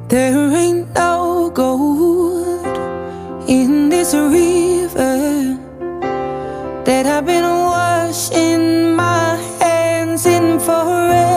There ain't no gold in this river that I've been washing my hands in forever.